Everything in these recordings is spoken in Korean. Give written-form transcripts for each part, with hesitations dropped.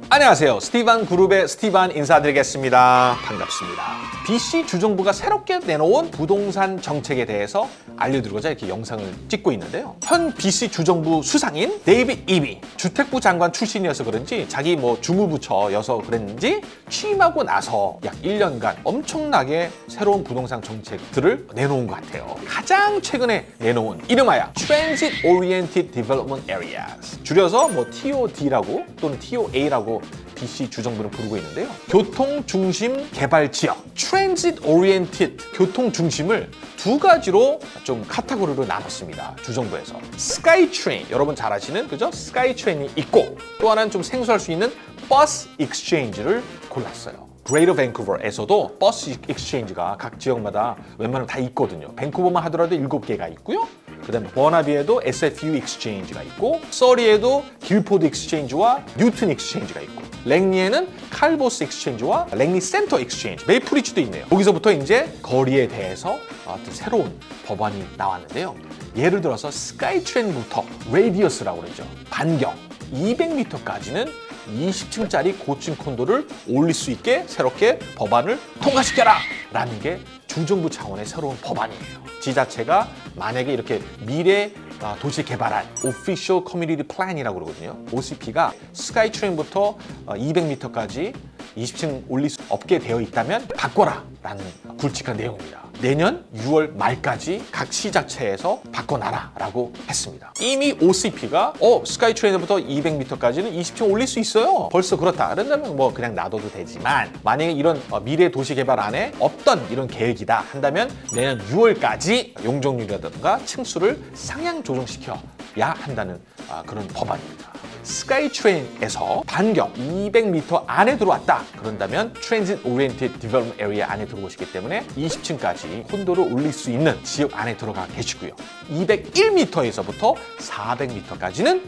안녕하세요. 스티반 그룹의 스티반 인사드리겠습니다. 반갑습니다. BC 주정부가 새롭게 내놓은 부동산 정책에 대해서 알려드리고자 이렇게 영상을 찍고 있는데요. 현 BC 주정부 수상인 데이빗 이비 주택부 장관 출신이어서 그런지 자기 주무부처여서 그랬는지 취임하고 나서 약 1년간 엄청나게 새로운 부동산 정책들을 내놓은 것 같아요. 가장 최근에 내놓은 이름하여 Transit Oriented Development Areas, 줄여서 TOD라고 또는 TOA라고 BC 주정부는 부르고 있는데요. 교통 중심 개발 지역, Transit Oriented, 교통 중심을 두 가지로 좀 카테고리로 나눴습니다. 주정부에서. 스카이트레인, 여러분 잘 아시는 그죠? 스카이트레인이 있고, 또 하나는 좀 생소할 수 있는 버스 익스체인지를 골랐어요. 그레이터 밴쿠버에서도 버스 익스체인지가 각 지역마다 웬만하면 다 있거든요. 밴쿠버만 하더라도 7개가 있고요. 그다음에 버나비에도 SFU 익스체인지가 있고, 서리에도 길포드 익스체인지와 뉴튼 익스체인지가 있고, 랭리에는 칼보스 익스체인지와 랭리 센터 익스체인지, 메이플리치도 있네요. 여기서부터 이제 거리에 대해서 어떤 새로운 법안이 나왔는데요. 예를 들어서 스카이트레인부터 레디어스라고 그러죠. 반경 200m까지는 20층짜리 고층 콘도를 올릴 수 있게 새롭게 법안을 통과시켜라! 라는 게 주정부 차원의 새로운 법안이에요. 지자체가 만약에 이렇게 미래 도시 개발할 Official Community Plan이라고 그러거든요. OCP가 스카이트레인부터 200m까지 20층 올릴 수 없게 되어 있다면 바꿔라! 라는 굵직한 내용입니다. 내년 6월 말까지 각 시자체에서 바꿔놔라 라고 했습니다. 이미 OCP가 스카이트레인부터 200m까지는 20층 올릴 수 있어요. 벌써 그렇다. 그런다면 그냥 놔둬도 되지만, 만약에 이런 미래 도시 개발 안에 없던 이런 계획이다 한다면 내년 6월까지 용적률이라든가 층수를 상향 조정시켜야 한다는 그런 법안입니다. 스카이트레인에서 반경 200m 안에 들어왔다 그런다면 Transit Oriented Development Area 안에 들어오시기 때문에 20층까지 콘도를 올릴 수 있는 지역 안에 들어가 계시고요. 201m에서부터 400m까지는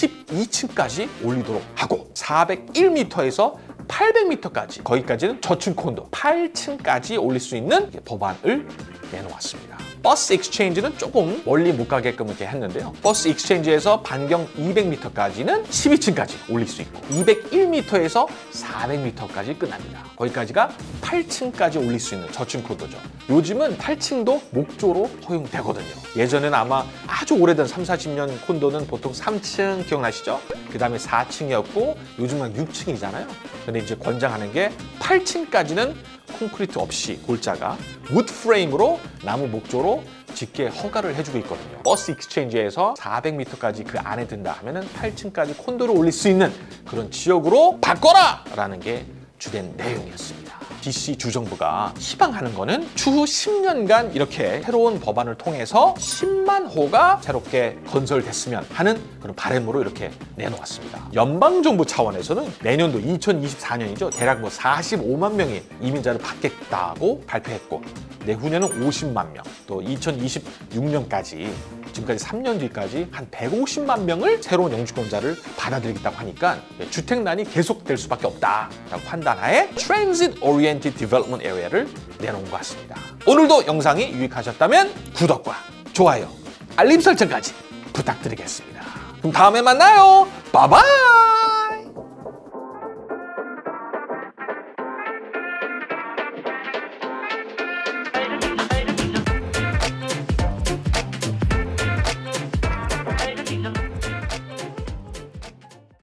12층까지 올리도록 하고, 401m에서 800m까지, 거기까지는 저층 콘도 8층까지 올릴 수 있는 법안을 내놓았습니다. 버스 익스체인지는 조금 멀리 못 가게끔 이렇게 했는데요. 버스 익스체인지에서 반경 200m까지는 12층까지 올릴 수 있고, 201m에서 400m까지 끝납니다. 거기까지가 8층까지 올릴 수 있는 저층 콘도죠. 요즘은 8층도 목조로 허용되거든요. 예전에는 아마 아주 오래된 30-40년 콘도는 보통 3층 기억나시죠? 그 다음에 4층이었고 요즘은 6층이잖아요. 근데 이제 권장하는 게 8층까지는 콘크리트 없이 골자가 우드 프레임으로 나무 목조로 짓게 허가를 해주고 있거든요. 버스 익스체인지에서 400m까지 그 안에 든다 하면은 8층까지 콘도를 올릴 수 있는 그런 지역으로 바꿔라! 라는 게 주된 내용이었습니다. BC 주정부가 희망하는 거는 추후 10년간 이렇게 새로운 법안을 통해서 10만 호가 새롭게 건설됐으면 하는 그런 바람으로 이렇게 내놓았습니다. 연방정부 차원에서는 내년도 2024년이죠. 대략 45만 명의 이민자를 받겠다고 발표했고, 내후년은 50만 명, 또 2026년까지 지금까지 3년 뒤까지 한 150만 명을 새로운 영주권자를 받아들이겠다고 하니까 주택난이 계속될 수밖에 없다라고 판단하에 Transit Oriented Development Area를 내놓은 것 같습니다. 오늘도 영상이 유익하셨다면 구독과 좋아요, 알림 설정까지 부탁드리겠습니다. 그럼 다음에 만나요. 바이바이.